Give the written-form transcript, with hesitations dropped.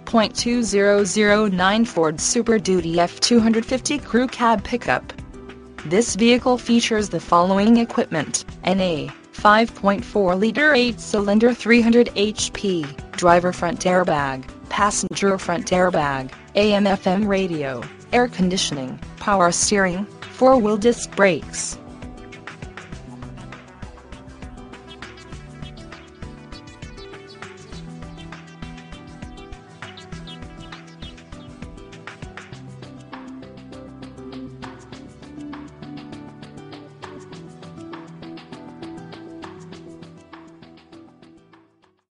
5.2009 Ford Super Duty F-250 Crew Cab Pickup. This vehicle features the following equipment: an A 5.4-liter 8-cylinder 300 HP, driver front airbag, passenger front airbag, AM/FM radio, air conditioning, power steering, 4-wheel disc brakes,